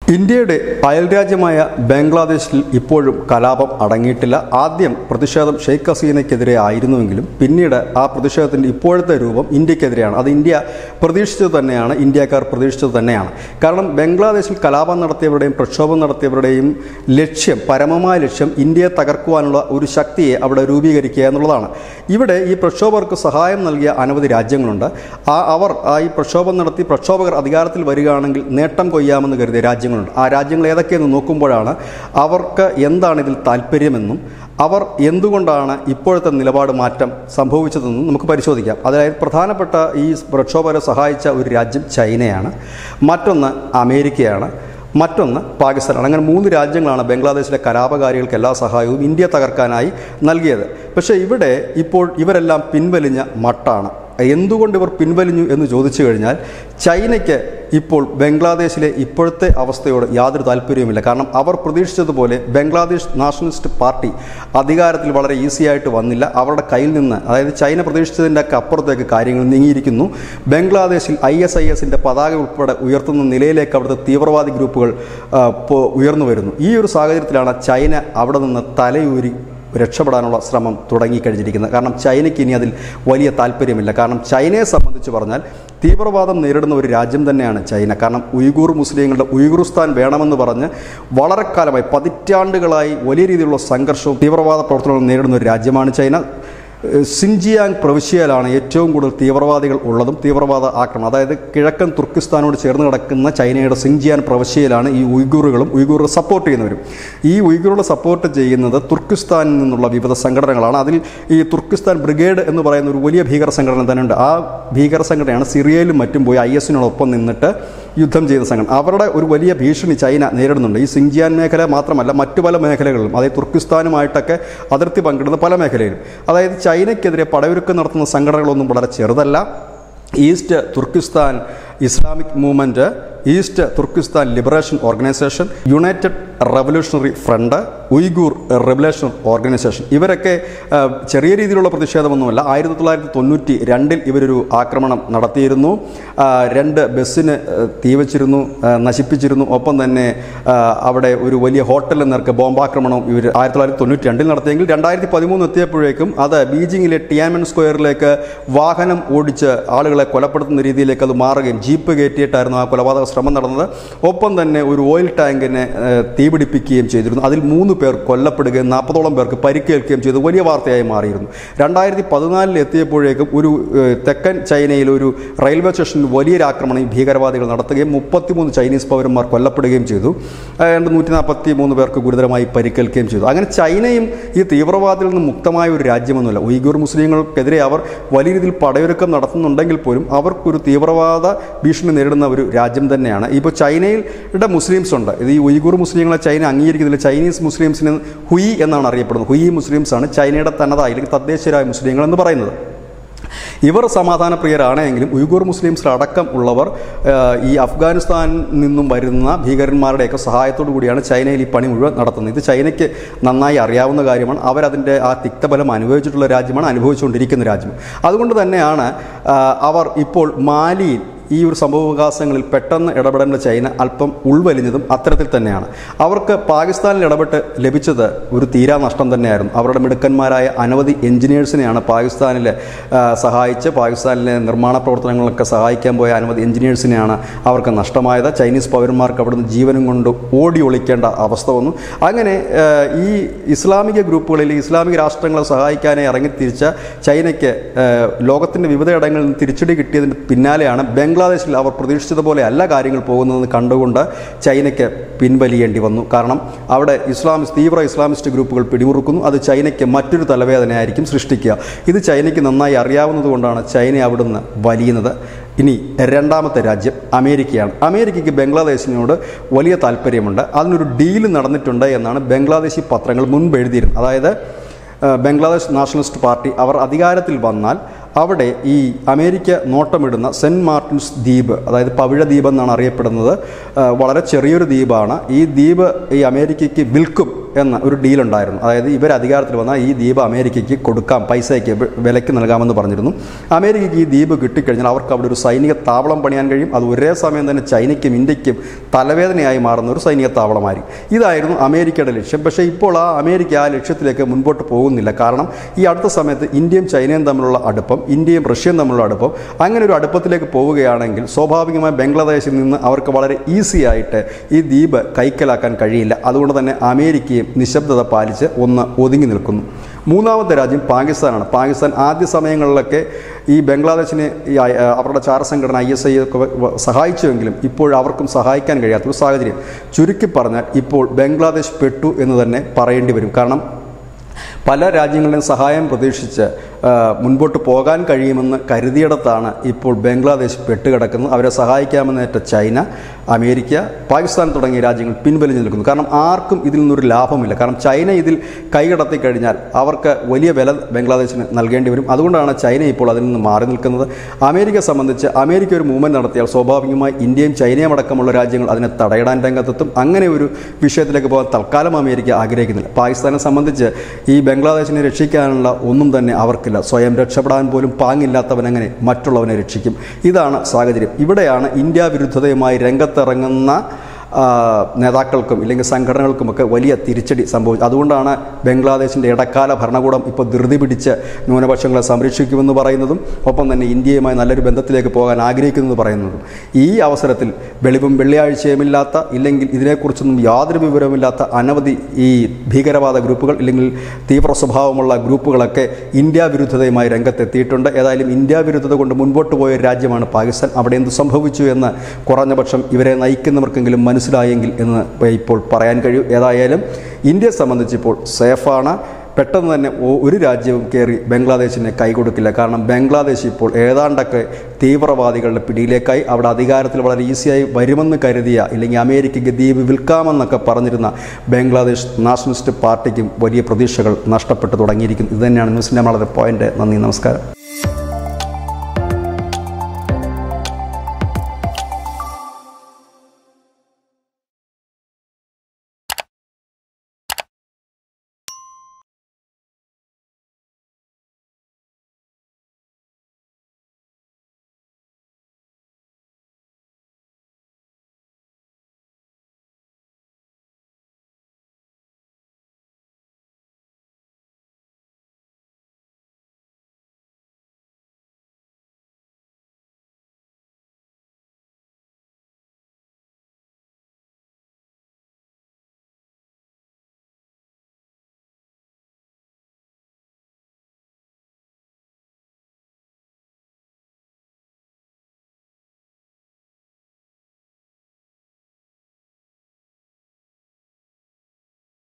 ഇന്ത്യയുടെ അയൽരാജ്യമായ ബംഗ്ലാദേശിൽ ഇപ്പോഴും കലാപം അടങ്ങിയിട്ടില്ല. ആദ്യം പ്രതിഷേധം ഷെയ്ഖ് ഹസീനയ്ക്കെതിരെ ആയിരുന്നുവെങ്കിലും പിന്നീട് ആ പ്രതിഷേധത്തിൻ്റെ ഇപ്പോഴത്തെ രൂപം ഇന്ത്യക്കെതിരെയാണ്. അത് ഇന്ത്യ പ്രതീക്ഷിച്ചത് തന്നെയാണ്, ഇന്ത്യക്കാർ പ്രതീക്ഷിച്ചത് തന്നെയാണ്. കാരണം ബംഗ്ലാദേശിൽ കലാപം നടത്തിയവരുടെയും പ്രക്ഷോഭം നടത്തിയവരുടെയും ലക്ഷ്യം, പരമമായ ലക്ഷ്യം ഇന്ത്യയെ തകർക്കുവാനുള്ള ഒരു ശക്തിയെ അവിടെ രൂപീകരിക്കുക എന്നുള്ളതാണ്. ഇവിടെ ഈ പ്രക്ഷോഭകർക്ക് സഹായം നൽകിയ അനവധി രാജ്യങ്ങളുണ്ട്. അവർ ഈ പ്രക്ഷോഭം നടത്തി പ്രക്ഷോഭകർ അധികാരത്തിൽ വരികയാണെങ്കിൽ നേട്ടം കൊയ്യാമെന്ന് കരുതിയ രാജ്യങ്ങളുണ്ട്. ആ രാജ്യങ്ങൾ ഏതൊക്കെയെന്ന് നോക്കുമ്പോഴാണ് അവർക്ക് എന്താണ് ഇതിൽ താല്പര്യമെന്നും അവർ എന്തുകൊണ്ടാണ് ഇപ്പോഴത്തെ നിലപാട് മാറ്റം സംഭവിച്ചതെന്നും നമുക്ക് പരിശോധിക്കാം. അതായത് പ്രധാനപ്പെട്ട ഈ പ്രക്ഷോഭകരെ സഹായിച്ച ഒരു രാജ്യം ചൈനയാണ്, മറ്റൊന്ന് അമേരിക്കയാണ്, മറ്റൊന്ന് പാകിസ്ഥാനാണ്. അങ്ങനെ 3 രാജ്യങ്ങളാണ് ബംഗ്ലാദേശിലെ കലാപകാരികൾക്ക് എല്ലാ സഹായവും ഇന്ത്യ തകർക്കാനായി നൽകിയത്. പക്ഷേ ഇവിടെ ഇപ്പോൾ ഇവരെല്ലാം പിൻവലിഞ്ഞ മട്ടാണ്. എന്തുകൊണ്ട് ഇവർ പിൻവലിഞ്ഞു എന്ന് ചോദിച്ചു കഴിഞ്ഞാൽ ചൈനയ്ക്ക് ഇപ്പോൾ ബംഗ്ലാദേശിലെ ഇപ്പോഴത്തെ അവസ്ഥയോട് യാതൊരു താല്പര്യവുമില്ല. കാരണം അവർ പ്രതീക്ഷിച്ചതുപോലെ ബംഗ്ലാദേശ് നാഷണലിസ്റ്റ് പാർട്ടി അധികാരത്തിൽ വളരെ ഈസിയായിട്ട് വന്നില്ല. അവരുടെ കയ്യിൽ നിന്ന്, അതായത് ചൈന പ്രതീക്ഷിച്ചതിൻ്റെ ഒക്കെ അപ്പുറത്തേക്ക് കാര്യങ്ങൾ നീങ്ങിയിരിക്കുന്നു. ബംഗ്ലാദേശിൽ ISISൻ്റെ പതാക ഉൾപ്പെടെ ഉയർത്തുന്ന നിലയിലേക്ക് അവിടുത്തെ തീവ്രവാദി ഗ്രൂപ്പുകൾ ഉയർന്നു വരുന്നു. ഈ ഒരു സാഹചര്യത്തിലാണ് ചൈന അവിടെ നിന്ന് തലയൂരി രക്ഷപ്പെടാനുള്ള ശ്രമം തുടങ്ങിക്കഴിഞ്ഞിരിക്കുന്നത്. കാരണം ചൈനയ്ക്ക് ഇനി അതിൽ വലിയ താല്പര്യമില്ല. കാരണം ചൈനയെ സംബന്ധിച്ച് പറഞ്ഞാൽ തീവ്രവാദം നേരിടുന്ന ഒരു രാജ്യം തന്നെയാണ് ചൈന. കാരണം ഉയ്ഗൂർ മുസ്ലിങ്ങളുടെ ഉയ്ഗുറുസ്ഥാൻ വേണമെന്ന് പറഞ്ഞ് വളരെ കാലമായി, പതിറ്റാണ്ടുകളായി വലിയ രീതിയിലുള്ള സംഘർഷവും തീവ്രവാദ പ്രവർത്തനങ്ങളും നേരിടുന്ന ഒരു രാജ്യമാണ് ചൈന. സിൻജിയാങ് പ്രവിശ്യയിലാണ് ഏറ്റവും കൂടുതൽ തീവ്രവാദികൾ ഉള്ളതും തീവ്രവാദ ആക്രമണം, അതായത് കിഴക്കൻ തുർക്കിസ്ഥാനോട് ചേർന്ന് കിടക്കുന്ന ചൈനയുടെ സിൻജിയാൻ പ്രവിശ്യയിലാണ് ഈ ഉയ്ഗൂറുകളെ സപ്പോർട്ട് ചെയ്യുന്നവരും. ഈ ഉയ്ഗൂറുകളെ സപ്പോർട്ട് ചെയ്യുന്നത് തുർക്കിസ്ഥാനിൽ നിന്നുള്ള വിവിധ സംഘടനകളാണ്. അതിൽ ഈ തുർക്കിസ്ഥാൻ ബ്രിഗേഡ് എന്ന് പറയുന്ന ഒരു വലിയ ഭീകര സംഘടന തന്നെയുണ്ട്. ആ ഭീകര സംഘടനയാണ് സിറിയയിലും മറ്റും പോയി ISനോടൊപ്പം നിന്നിട്ട് യുദ്ധം ചെയ്ത സംഘടന. അവരുടെ ഒരു വലിയ ഭീഷണി ചൈന നേരിടുന്നുണ്ട്. ഈ സിൻജിയാൻ മേഖല മാത്രമല്ല, മറ്റു പല മേഖലകളിലും, അതായത് തുർക്കിസ്ഥാനുമായിട്ടൊക്കെ അതിർത്തി പങ്കിടുന്ന പല മേഖലയിലും. അതായത് ചൈനയ്ക്കെതിരെ പടയൊരുക്കം നടത്തുന്ന സംഘടനകളൊന്നും വളരെ ചെറുതല്ല. East Turkistan Islamic Movement, East Turkistan Liberation Organisation, United Revolutionary Front, Uyghur Revolution Organisation, ഇവരൊക്കെ ചെറിയ രീതിയിലുള്ള പ്രതിഷേധമൊന്നുമല്ല. 1992 ഇവരൊരു ആക്രമണം നടത്തിയിരുന്നു. 2 ബസ്സിന് തീവച്ചിരുന്നു, നശിപ്പിച്ചിരുന്നു. ഒപ്പം തന്നെ അവിടെ ഒരു വലിയ ഹോട്ടലിൽ നേർക്ക് ബോംബാക്രമണം ഇവർ 1992 നടത്തിയെങ്കിൽ 2013 എത്തിയപ്പോഴേക്കും അത് ബീജിങ്ങിലെ ടിയാൻമെൻ സ്ക്വയറിലേക്ക് വാഹനം ഓടിച്ച് ആളുകളെ കൊലപ്പെടുത്തുന്ന രീതിയിലേക്ക് അത് മാറുകയും ജീപ്പ് കയറ്റിയിട്ടായിരുന്നു ആ കൊലപാതക ശ്രമം നടന്നത്. ഒപ്പം തന്നെ ഒരു ഓയിൽ ടാങ്കിനെ തീപിടിപ്പിക്കുകയും ചെയ്തിരുന്നു. അതിൽ 3 പേർ കൊല്ലപ്പെടുകയും 40ഓളം പേർക്ക് പരിക്കേൽക്കുകയും ചെയ്തു. വലിയ വാർത്തയായി മാറിയിരുന്നു. 2014 എത്തിയപ്പോഴേക്കും ഒരു തെക്കൻ ചൈനയിൽ ഒരു റെയിൽവേ സ്റ്റേഷനിൽ വലിയൊരു ആക്രമണം ഈ ഭീകരവാദികൾ നടത്തുകയും 33 ചൈനീസ് പൗരന്മാർ കൊല്ലപ്പെടുകയും ചെയ്തു. 143 പേർക്ക് ഗുരുതരമായി പരിക്കേൽക്കുകയും ചെയ്തു. അങ്ങനെ ചൈനയും ഈ തീവ്രവാദികളിൽ നിന്ന് മുക്തമായ ഒരു രാജ്യമൊന്നുമില്ല. ഉയ്ഗൂർ മുസ്ലിങ്ങൾക്കെതിരെ അവർ വലിയ രീതിയിൽ പടയൊരുക്കം നടത്തുന്നുണ്ടെങ്കിൽ പോലും അവർക്കൊരു തീവ്രവാദ ഭീഷണി നേരിടുന്ന ഒരു രാജ്യം തന്നെയാണ്. ഇപ്പോൾ ചൈനയുടെ മുസ്ലിംസ് ഉണ്ട്. ഇത് ഈ ഉയ്ഗൂർ മുസ്ലിങ്ങളെ ചൈന അംഗീകരിക്കുന്നില്ല. ചൈനീസ് മുസ്ലിംസിന് ഹുയി എന്നാണ് അറിയപ്പെടുന്നത്. ഹുയി മുസ്ലിംസാണ് ചൈനയുടെ തനതായ അല്ലെങ്കിൽ തദ്ദേശീയരായ മുസ്ലിങ്ങൾ എന്ന് പറയുന്നത്. ഇവർ സമാധാനപ്രിയരാണെങ്കിലും ഉയ്ഗൂർ മുസ്ലിംസിലടക്കം ഉള്ളവർ ഈ അഫ്ഗാനിസ്ഥാനിൽ നിന്നും വരുന്ന ഭീകരന്മാരുടെയൊക്കെ സഹായത്തോടു കൂടിയാണ് ചൈനയിൽ ഈ പണി മുഴുവൻ നടത്തുന്നത്. ഇത് ചൈനയ്ക്ക് നന്നായി അറിയാവുന്ന കാര്യമാണ്. അവരതിൻ്റെ ആ തിക്തഫലം അനുഭവിച്ചിട്ടുള്ള രാജ്യമാണ്, അനുഭവിച്ചുകൊണ്ടിരിക്കുന്ന രാജ്യം. അതുകൊണ്ട് തന്നെയാണ് അവർ ഇപ്പോൾ മാലിയിൽ ഈ ഒരു സംഭവവികാസങ്ങളിൽ പെട്ടെന്ന് ഇടപെടേണ്ട ചൈന അല്പം ഉൾവലിഞ്ഞതും അത്തരത്തിൽ തന്നെയാണ്. അവർക്ക് പാകിസ്ഥാനിൽ ഇടപെട്ട് ലഭിച്ചത് ഒരു തീരാനഷ്ടം തന്നെയായിരുന്നു. അവരുടെ മിടുക്കന്മാരായ അനവധി എഞ്ചിനീയേഴ്സിനെയാണ് പാകിസ്ഥാനിൽ സഹായിച്ച്, പാകിസ്ഥാനിലെ നിർമ്മാണ പ്രവർത്തനങ്ങളൊക്കെ സഹായിക്കാൻ പോയ അനവധി എഞ്ചിനീയേഴ്സിനെയാണ് അവർക്ക് നഷ്ടമായത്. ചൈനീസ് പൗരന്മാർക്ക് അവിടുന്ന് ജീവനും കൊണ്ട് ഓടി ഒളിക്കേണ്ട അവസ്ഥ വന്നു. അങ്ങനെ ഈ ഇസ്ലാമിക ഗ്രൂപ്പുകളിൽ ഇസ്ലാമിക രാഷ്ട്രങ്ങളെ സഹായിക്കാനായി ഇറങ്ങിത്തിരിച്ച ചൈനയ്ക്ക് ലോകത്തിൻ്റെ വിവിധയിടങ്ങളിൽ നിന്ന് തിരിച്ചടി കിട്ടിയതിന് പിന്നാലെയാണ് ബംഗ്ലാദേശിൽ അവർ പ്രതീക്ഷിച്ചതുപോലെ അല്ല കാര്യങ്ങൾ പോകുന്നതെന്ന് കണ്ടുകൊണ്ട് ചൈനയ്ക്ക് പിൻവലിയേണ്ടി വന്നു. കാരണം അവിടെ തീവ്ര ഇസ്ലാമിസ്റ്റ് ഗ്രൂപ്പുകൾ പിടിമുറുക്കുന്നു. അത് ചൈനയ്ക്ക് മറ്റൊരു തലവേദനയായിരിക്കും സൃഷ്ടിക്കുക. ഇത് ചൈനയ്ക്ക് നന്നായി അറിയാവുന്നതുകൊണ്ടാണ് ചൈന അവിടുന്ന് വലിയുന്നത്. ഇനി രണ്ടാമത്തെ രാജ്യം അമേരിക്കയാണ്. അമേരിക്കയ്ക്ക് ബംഗ്ലാദേശിനോട് വലിയ താല്പര്യമുണ്ട്. അതിനൊരു ഡീല് നടന്നിട്ടുണ്ട് എന്നാണ് ബംഗ്ലാദേശി പത്രങ്ങൾ മുൻപ് എഴുതിയിരുന്നത്. അതായത് ബംഗ്ലാദേശ് നാഷണലിസ്റ്റ് പാർട്ടി അവർ അധികാരത്തിൽ വന്നാൽ അവിടെ ഈ അമേരിക്ക നോട്ടമിടുന്ന സെൻറ്റ് മാർട്ടിൻസ് ദ്വീപ്, അതായത് പവിഴ ദ്വീപ് എന്നാണ് അറിയപ്പെടുന്നത്, വളരെ ചെറിയൊരു ദ്വീപാണ്. ഈ ദ്വീപ് ഈ അമേരിക്കയ്ക്ക് വിൽക്കും എന്ന ഒരു ഡീലുണ്ടായിരുന്നു. അതായത് ഇവർ അധികാരത്തിൽ വന്നാൽ ഈ ദ്വീപ് അമേരിക്കയ്ക്ക് കൊടുക്കാം, പൈസയ്ക്ക് വിലയ്ക്ക് നൽകാമെന്ന് പറഞ്ഞിരുന്നു. അമേരിക്കയ്ക്ക് ഈ ദ്വീപ് കിട്ടിക്കഴിഞ്ഞാൽ അവർക്ക് അവിടെ ഒരു സൈനിക താവളം പണിയാൻ കഴിയും. അത് ഒരേ സമയം തന്നെ ചൈനയ്ക്കും ഇന്ത്യക്കും തലവേദനയായി മാറുന്ന ഒരു സൈനിക താവളമായിരിക്കും. ഇതായിരുന്നു അമേരിക്കയുടെ ലക്ഷ്യം. പക്ഷേ ഇപ്പോൾ അമേരിക്ക ആ ലക്ഷ്യത്തിലേക്ക് മുൻപോട്ട് പോകുന്നില്ല. കാരണം ഈ അടുത്ത സമയത്ത് ഇന്ത്യയും ചൈനയും തമ്മിലുള്ള അടുപ്പം, ഇന്ത്യയും റഷ്യയും തമ്മിലുള്ള അടുപ്പം, അങ്ങനെ ഒരു അടുപ്പത്തിലേക്ക് പോവുകയാണെങ്കിൽ സ്വാഭാവികമായി ബംഗ്ലാദേശിൽ നിന്ന് അവർക്ക് വളരെ ഈസി ആയിട്ട് ഈ ദ്വീപ് കൈക്കലാക്കാൻ കഴിയില്ല. അതുകൊണ്ട് തന്നെ അമേരിക്കയും നിശബ്ദത പാലിച്ച് ഒന്ന് ഒതുങ്ങി നിൽക്കുന്നു. മൂന്നാമത്തെ രാജ്യം പാകിസ്ഥാനാണ്. പാകിസ്ഥാൻ ആദ്യ സമയങ്ങളിലൊക്കെ ഈ ബംഗ്ലാദേശിനെ അവരുടെ ചാരസംഘടന ISI ഒക്കെ സഹായിച്ചുവെങ്കിലും ഇപ്പോൾ അവർക്കും സഹായിക്കാൻ കഴിയാത്തൊരു സാഹചര്യം. ചുരുക്കി പറഞ്ഞാൽ ഇപ്പോൾ ബംഗ്ലാദേശ് പെട്ടു എന്ന് തന്നെ പറയേണ്ടി വരും. കാരണം പല രാജ്യങ്ങളുടെയും സഹായം പ്രതീക്ഷിച്ച് മുൻപോട്ട് പോകാൻ കഴിയുമെന്ന് കരുതിയിടത്താണ് ഇപ്പോൾ ബംഗ്ലാദേശ് പെട്ടുകിടക്കുന്നത്. അവരെ സഹായിക്കാമെന്നേറ്റ ചൈന, അമേരിക്ക, പാകിസ്ഥാൻ തുടങ്ങിയ രാജ്യങ്ങൾ പിൻവലിഞ്ഞു നിൽക്കുന്നു. കാരണം ആർക്കും ഇതിൽ നിന്നൊരു ലാഭമില്ല. കാരണം ചൈന ഇതിൽ കൈകടത്തി കഴിഞ്ഞാൽ അവർക്ക് വലിയ വില ബംഗ്ലാദേശിന് നൽകേണ്ടി വരും. അതുകൊണ്ടാണ് ചൈന ഇപ്പോൾ അതിൽ നിന്ന് മാറി നിൽക്കുന്നത്. അമേരിക്കയെ സംബന്ധിച്ച് അമേരിക്ക ഒരു മൂവ്മെൻറ്റ് നടത്തിയാൽ സ്വാഭാവികമായി ഇന്ത്യയും ചൈനയും അടക്കമുള്ള രാജ്യങ്ങൾ അതിനെ തടയിടാൻ രംഗത്തെത്തും. അങ്ങനെ ഒരു വിഷയത്തിലേക്ക് പോകാൻ തൽക്കാലം അമേരിക്ക ആഗ്രഹിക്കുന്നില്ല. പാകിസ്ഥാനെ സംബന്ധിച്ച് ഈ ബംഗ്ലാദേശിനെ രക്ഷിക്കാനുള്ള ഒന്നും തന്നെ അവർക്കില്ല. സ്വയം രക്ഷപ്പെടാൻ പോലും പാങ്ങില്ലാത്തവനെങ്ങനെ മറ്റുള്ളവനെ രക്ഷിക്കും? ഇതാണ് സാഹചര്യം. ഇവിടെയാണ് ഇന്ത്യ വിരുദ്ധതയുമായി രംഗത്തിറങ്ങുന്ന നേതാക്കൾക്കും ഇല്ലെങ്കിൽ സംഘടനകൾക്കുമൊക്കെ വലിയ തിരിച്ചടി സംഭവിച്ചു. അതുകൊണ്ടാണ് ബംഗ്ലാദേശിൻ്റെ ഇടക്കാല ഭരണകൂടം ഇപ്പോൾ ധൃതി പിടിച്ച് ന്യൂനപക്ഷങ്ങളെ സംരക്ഷിക്കുമെന്ന് പറയുന്നതും ഒപ്പം തന്നെ ഇന്ത്യയുമായി നല്ലൊരു ബന്ധത്തിലേക്ക് പോകാൻ ആഗ്രഹിക്കുമെന്ന് പറയുന്നതും. ഈ അവസരത്തിൽ വെളിവും വെള്ളിയാഴ്ചയുമില്ലാത്ത ഇല്ലെങ്കിൽ ഇതിനെക്കുറിച്ചൊന്നും യാതൊരു വിവരവുമില്ലാത്ത അനവധി ഈ ഭീകരവാദ ഗ്രൂപ്പുകൾ ഇല്ലെങ്കിൽ തീവ്ര സ്വഭാവമുള്ള ഗ്രൂപ്പുകളൊക്കെ ഇന്ത്യ വിരുദ്ധതയുമായി രംഗത്തെത്തിയിട്ടുണ്ട്. ഏതായാലും ഇന്ത്യ വിരുദ്ധത കൊണ്ട് മുൻപോട്ട് പോയ രാജ്യമാണ് പാകിസ്ഥാൻ. അവിടെ എന്ത് സംഭവിച്ചു എന്ന് കുറഞ്ഞപക്ഷം ഇവരെ നയിക്കുന്നവർക്കെങ്കിലും മനസ്സിലായെങ്കിൽ എന്ന് ഇപ്പോൾ പറയാൻ കഴിയും. ഏതായാലും ഇന്ത്യയെ സംബന്ധിച്ചിപ്പോൾ സേഫാണ്. പെട്ടെന്ന് തന്നെ ഒരു രാജ്യവും കയറി ബംഗ്ലാദേശിനെ കൈകൊടുക്കില്ല. കാരണം ബംഗ്ലാദേശ് ഇപ്പോൾ ഏതാണ്ടൊക്കെ തീവ്രവാദികളുടെ പിടിയിലേക്കായി. അവിടെ അധികാരത്തിൽ വളരെ ഈസിയായി വരുമെന്ന് കരുതിയ ഇല്ലെങ്കിൽ അമേരിക്കയ്ക്ക് ദ്വീപ് വിൽക്കാമെന്നൊക്കെ പറഞ്ഞിരുന്ന ബംഗ്ലാദേശ് നാഷണലിസ്റ്റ് പാർട്ടിക്കും വലിയ പ്രതീക്ഷകൾ നഷ്ടപ്പെട്ടു തുടങ്ങിയിരിക്കുന്നു. ഇത് തന്നെയാണ് ന്യൂസിൻ്റെ വളരെ പോയിന്റ്. നന്ദി, നമസ്കാരം.